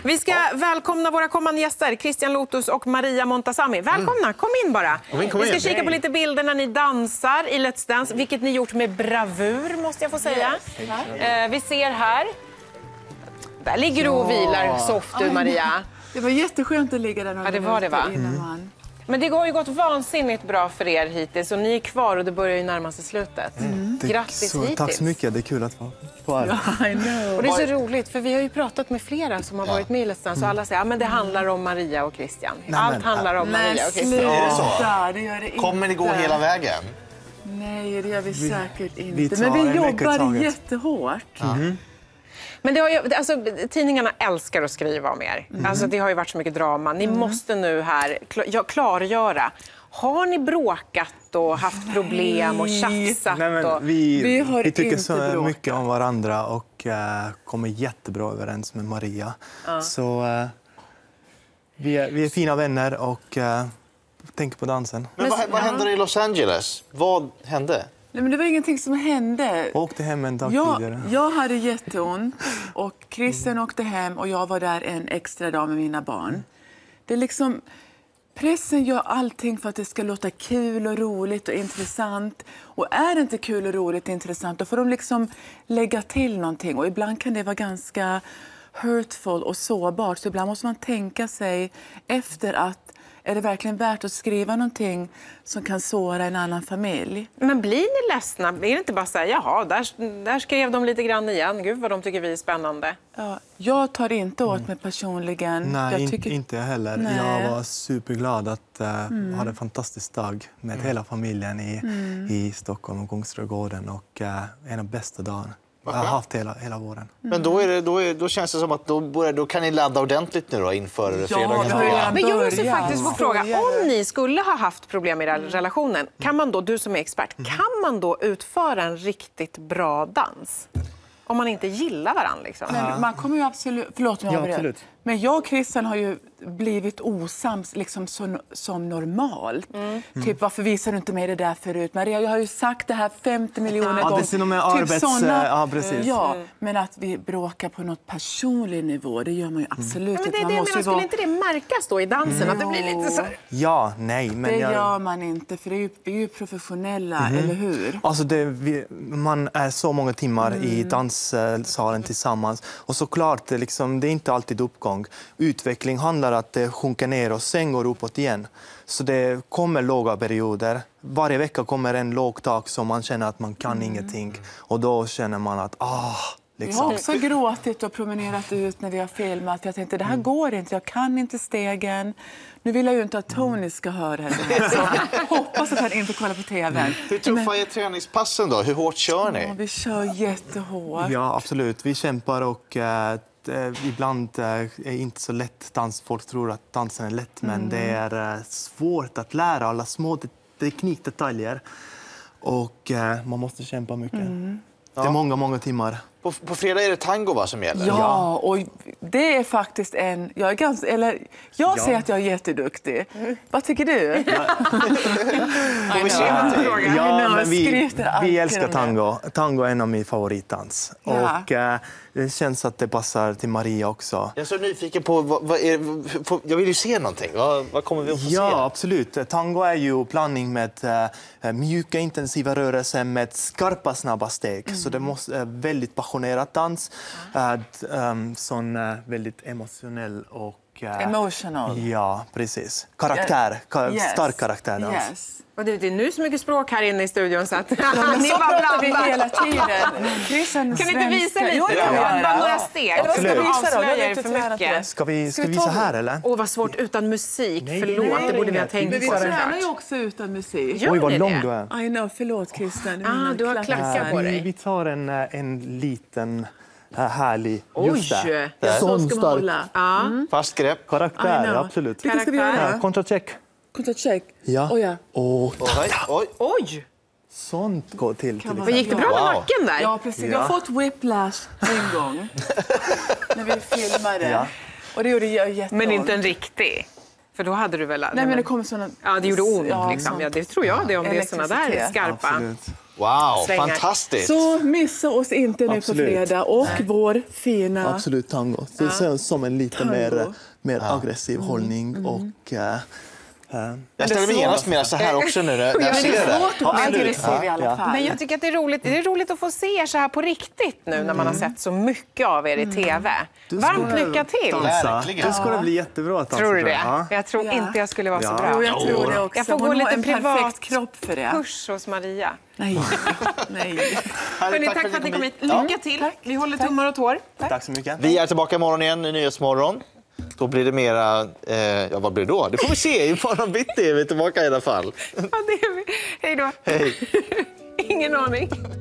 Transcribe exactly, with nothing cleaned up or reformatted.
Vi ska välkomna våra kommande gäster, Christian Lotus och Maria Montazami. Välkomna, mm. kom in bara. Kom in, kom in. Vi ska kika på lite bilder när ni dansar i Let's Dance, vilket ni gjort med bravur, måste jag få säga. Yes. Eh, vi ser här. Där ligger du och vilar soft du, Maria. Det var jätteskönt att ligga där några ja, det var det, va? innan man... Men det har ju gått vansinnigt bra för er hittills och ni är kvar och det börjar ju närma sig slutet. Mm. Grattis så, hittills. Tack så mycket, det är kul att vara här. Ja, I know. Och det är så roligt för vi har ju pratat med flera som har varit med i Let's Dance och alla säger att ja, men det handlar om Maria och Christian. Nej, Allt men, handlar om men, Maria och Christian. Är det så? Det gör det Kommer ni gå hela vägen? Nej, det gör vi, vi säkert inte. Vi men vi jobbar jättehårt. Mm -hmm. Men det har ju, alltså, tidningarna älskar att skriva om er. Mm. Alltså, det har ju varit så mycket drama. Ni mm. måste nu här klargöra. Har ni bråkat och haft problem och tjafsat? Nej, men och... vi, vi, har vi tycker inte så bråkat. mycket om varandra och uh, kommer jättebra överens med Maria. Uh. Så uh, vi, är, vi är fina vänner och uh, tänker på dansen. Men vad, vad hände i Los Angeles? Vad hände? Nej, men det var ingenting som hände. Jag åkte hem en dag jag, tidigare. Jag hade jätteont och Christian åkte hem och jag var där en extra dag med mina barn. Det är liksom... Pressen gör allting för att det ska låta kul och roligt och intressant. Och är det inte kul och roligt och intressant då får de liksom lägga till någonting. Och ibland kan det vara ganska hurtful och sårbart. Så ibland måste man tänka sig efter att är det verkligen värt att skriva någonting som kan såra en annan familj? Men blir ni ledsna? Är det inte bara så här, jaha, där, där skrev de lite grann igen. Gud vad de tycker vi är spännande. Ja, jag tar inte åt mig personligen. Nej, jag in, tycker... inte jag heller. Nej. Jag var superglad att uh, mm. ha en fantastisk dag med mm. hela familjen i, mm. i Stockholm och Kungsträdgården. Och uh, en av bästa dagarna. Jag har haft hela, hela våren. Mm. Men då, är det, då, är, då känns det som att då, börjar, då kan ni ladda ordentligt nu då inför ja, fredagens program. Men jag måste faktiskt få fråga, om ni skulle ha haft problem i relationen, kan man då, du som är expert, mm. kan man då utföra en riktigt bra dans? Om man inte gillar varandra liksom. Men man kommer ju absolut, förlåt mig, ja, absolut. Men jag och Christian har ju blivit osams liksom som, som normalt. Mm. Typ, varför visar du inte mig det där förut? Maria, jag har ju sagt det här femtio miljoner ja, gånger. Det är med arbets... typ såna, ja, precis. Ja, men att vi bråkar på något personlig nivå, det gör man ju absolut mm. inte. Ja, men det, man det, men skulle vara... inte det märkas då i dansen? Mm. Att det blir lite så... Ja, nej. Men det jag... gör man inte, för det är ju, vi är ju professionella, mm. eller hur? Alltså, det, vi, man är så många timmar mm. i danssalen tillsammans. Och såklart, liksom, det är inte alltid uppgång. Utveckling handlar om att det sjunker ner och sen går uppåt igen. Så det kommer låga perioder. Varje vecka kommer en låg tak som man känner att man kan mm. ingenting. Och då känner man att, ah, liksom. Jag har också gråtit och promenerat ut när vi har filmat. Jag tänkte, det här mm. går inte, jag kan inte stegen. Nu vill jag ju inte att Tony ska höra det här. Så hoppas att han inte kollar på tv. Hur tuffa är träningspassen då? Hur hårt kör ni? Ja, vi kör jättehårt. Ja, absolut. Vi kämpar och... Uh, ibland är det inte så lätt dans. Folk tror att dansen är lätt, men mm. det är svårt att lära alla små teknikdetaljer. Och man måste kämpa mycket. Mm. Det är ja. många, många timmar. På, på fredag är det tango va, som gäller? Ja, och det är faktiskt en... Jag, är ganska, eller, jag ja. säger att jag är jätteduktig. Mm. Vad tycker du? Ja. vi, ja, men vi, vi älskar tango. Tango är en av mina favoritdans. Ja. Och äh, det känns att det passar till Maria också. Jag är så nyfiken på... Vad, vad är, jag vill ju se någonting. Vad, vad kommer vi att få ja, se? Ja, absolut. Tango är ju blandning med äh, mjuka, intensiva rörelser med skarpa, snabba steg. Mm. Så det måste äh, väldigt passionerat dans. Mm. Äh, um, sån äh, väldigt emotionell och... Äh, Emotional. Ja, precis. Karaktär. Ka- yes. Stark karaktär. Dans. Yes. Och det är nu så mycket språk här inne i studion så att ja, men så pratar vi hela tiden. Kan ni inte visa lite? Jo, ja, bara ja. några steg. Eller vad ska vi visa då? Jag för mycket. Ska vi, ska vi visa här eller? Åh, vad svårt utan musik. Nej, förlåt, nej, det borde vi ha tänkt på. Men vi tränar ju också utan musik. Oj, vad lång du är. I know, förlåt Christian. Ah, du har klackar på dig. Vi tar en, en liten... härlig. Oj, det är så ska man hålla. Mm. Fast grepp. Karaktär, absolut. Vilka ska vi göra? Kontracheck. Kontracheck? Ja. Oh, ja. Oh, oj, oj. Oj. Sånt går till. till Vad gick det bra med wow. nacken där? Ja, precis. Ja. Jag har fått whiplash en gång. när vi filmade. Ja. Och det gjorde jag jätteont. Men inte en riktig. För då hade du väl... Nej, men det kommer såna... Ja, det gjorde ont ja, liksom. Ja, det tror jag det om det är såna där skarpa. Absolut. Wow, svängar. fantastiskt. Så missa oss inte nu Absolut. på fredag. Och vår fina... Absolut tango. Det känns som en lite Tango. mer, mer aggressiv hållning. Och, eh, eh, Jag ställer mig genast mer så här också nu när jag Men ser det är det. svårt att vara Absolut. aggressiv i alla Ja. fall. Men jag tycker att det är roligt, det är roligt att få se er så här på riktigt nu när man har sett så mycket av er i tv. Varmt lycka till! dansa. Verkligen. Det skulle bli jättebra att dansa. Tror du det? Ja. Jag tror Ja. inte jag skulle vara så Ja. bra. Jo, jag tror det också. Jag får gå Hon lite har en privat perfekt kropp för det. Kurs hos Maria. Nej, nej. Hörrni, tack för att ni kom hit. Lycka till! Vi håller tummar och tår. Tack så mycket. Vi är tillbaka imorgon igen i Nyhetsmorgon. Då blir det mera... Eh, ja, vad blir det då? Det får vi se. Imorgon bitti är vi tillbaka i alla fall. Ja, det är vi. Hej då! Hej. Ingen aning.